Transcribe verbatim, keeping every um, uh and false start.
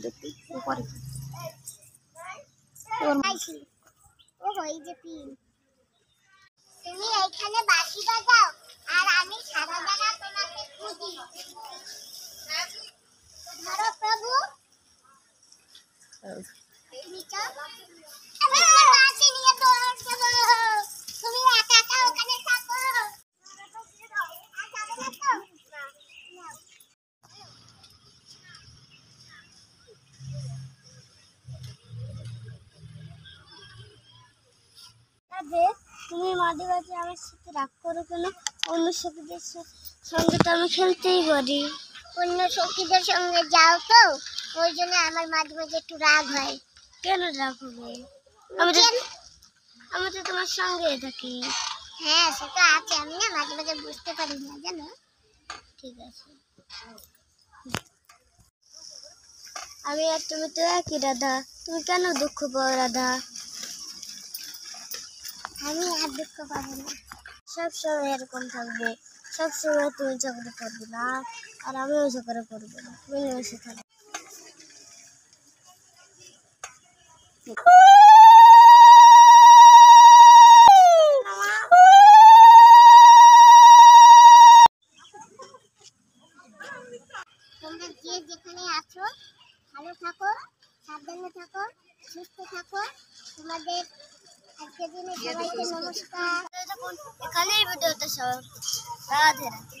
দেখি করে ও হই যে পিন তুমি এইখানে বাঁশি বাজাও আর আমি সারা জায়গা তোমাকে খুঁজি ধরো প্রভু নিচা আমি বাঁশি নিয়ে দৌড় দেব তুমি একা একা ওখানে থাকো তুমি মাঝে মাঝে আমার সাথে রাগ করো কেন? অন্য সখীদের সঙ্গে তো আমি খেলতেই পারি। অন্য সখীদের সঙ্গে যাও তো ওই জন্য আমার মাঝে মাঝে একটু রাগ হয়। কেন রাগ হবে? আমি তো আমি তো তোমার সঙ্গে থাকি। হ্যাঁ সেটা আছে, আমি না মাঝে মাঝে বুঝতে পারি না জানো। ঠিক আছে আমি আর তুমি তো একই রাধা, তুমি কেন দুঃখ পাও রাধা? আমি আর দুঃখ পাবো না, সবসময় এরকম থাকবে, সবসময় তুমি ঝগড়া করবে না আর আমিও ঝগড়া করবো না, মিলেমিশে থাকবো। তোমরা যে যেখানে আছো ভালো থাকো, সাবধানে থাকো, সুস্থ থাকো। তোমাদের আজকের দিনে সবাইকে নমস্কার। এখানেই ভিডিওটা সব রাধে রাধে।